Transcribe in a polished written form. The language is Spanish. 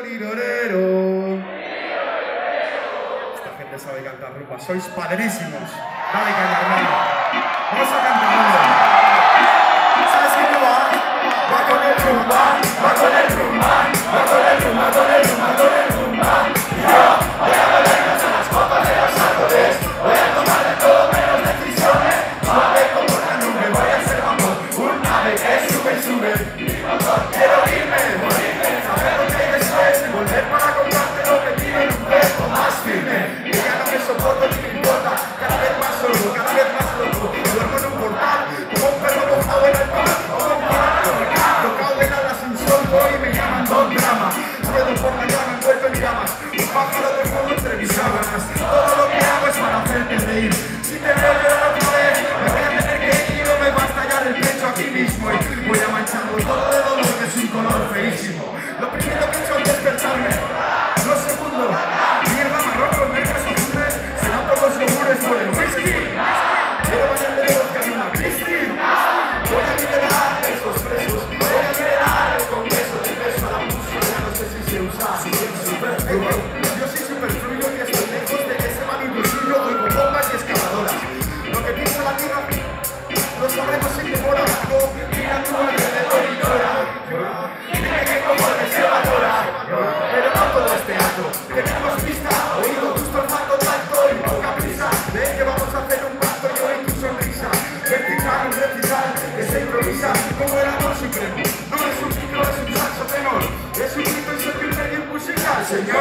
lirorero. Esta gente sabe cantar rumba, sois padrísimos. Dale caña, hermano. Vamos a cantar algo. ¿Sabes qué me va? Va con el rumba, va con el rumba, va con el rumba, con el rumba, con el rumba. Y yo voy a bebernos en las copas de los árboles, voy a tomar de todo menos decisiones. Suave como la nube, voy a ser amor, un ave que sube, sube. Mi motor, quiero irme, morirme, saber lo que después, volver para comprarte lo que tiene un cuerpo más firme. Y ya no me soporto ni me importa, cada vez más solo, cada vez más loco. Duermo en un portal, como un perro mojado en el pan, como un pájaro tocado en el ascensor, voy y me llaman Don Drama. Ruedo por la llama envuelto en llamas, un pájaro de fuego entre mis sábanas. Todo lo que hago es para hacerte reír. Si te veo llorar otra vez, me voy a tener que ir o me va a estallar el pecho aquí mismo. Y voy a mancharlo todo de dolor, que es un color feísimo. Lo primero que he hecho al despertarme, lo segundo, mierda marrón con negros azules, se dan por los yogures por el whisky. Quiero bañarme de los que hay una cristi. Voy a liberar esos presos, voy a liberar el congreso del beso a la música, ya no sé si se usa, si es superfluo. Yo soy superfluo y estoy lejos de ese manillo suyo, oigo bombas y excavadoras. Lo que piensa la tierra, lo sabremos sin demora. Mira tú alrededor y llora. Dime que cojones se valora, pero no todo es teatro. Tenemos vista, oído, gusto, olfato, tacto y poca prisa. De que vamos a hacer un pacto, yo y tu sonrisa. Vertical, un recital que se improvisa como el amor supremo. No es un ciclo, es un saxo tenor, es un grito y soy un medio musical, señor.